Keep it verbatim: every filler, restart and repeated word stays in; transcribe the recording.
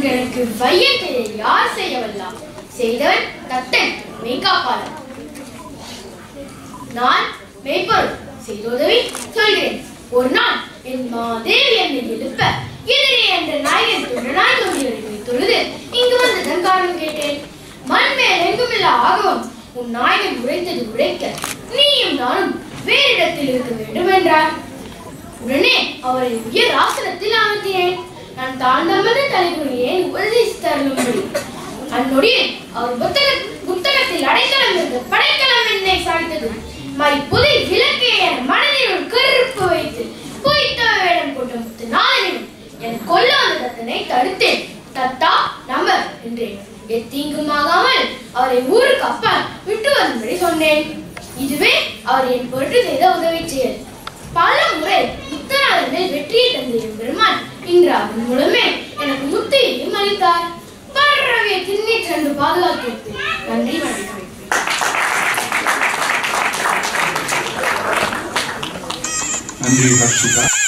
அங்கனுக்கு வையத்தை யார் செய்யவல்லாம்? செய்தவன் தத்தன் மெய்காப்பாளன். நான் மெய்ப்பொருள் செய்த உதவி சொல்கிறேன். ஒரு நாள் என் மாதேவி என்னை எழுப்ப எதிரே என்ற நாயகன் துணனாய் தோன்றியவர்களை தொழுது இங்கு வந்ததன் காரணம் கேட்டேன். மண் மேல் எங்குமில்ல ஆகவும் உன் நாயகன் உரைத்தது உரைக்க நீயும் நானும் வேறு இடத்தில் இருக்க வேண்டும் என்றார். உடனே அவரை உயர் ஆசனத்தில் அமர்த்தினேன். நான் தாழ்ந்தமர்ந்த தலைமுறையேன் உபதேசித்தருளும்படி அந்நொடியில் அவர் புத்தக புத்தகத்தில் அடைக்கலம் இருந்த படைக்கலம் என்னை சாய்த்தது. மை புதை விளக்கை என் மனதில் ஒரு கருப்பு வைத்து பொய்த்த வேடம் கொண்ட முத்து நாளிலும் என் கொல்ல வந்த தத்தனை தடுத்தேன். தத்தா நம்பர் என்றேன். எத்தீங்குமாகாமல் அவரை ஊருக்கு அப்பால் விட்டு வரும்படி சொன்னேன். இதுவே அவர் என் பொருட்டு செய்த உதவி செயல். பல முறை முத்தநாதன் மேல் வெற்றியை தந்த என் பெருமான் இன்று அவன் மூலமே எனக்கு முத்தையையும் அளித்தார். பறவையை திண்ணி சென்று பாதுகாத்து நன்றி வணக்கம். நன்றி ஹர்ஷிதா.